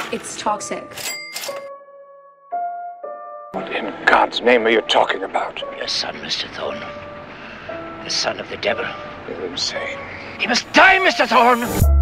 It's toxic. What in God's name are you talking about? Your son, Mr. Thorne. The son of the devil. You're insane. He must die, Mr. Thorne!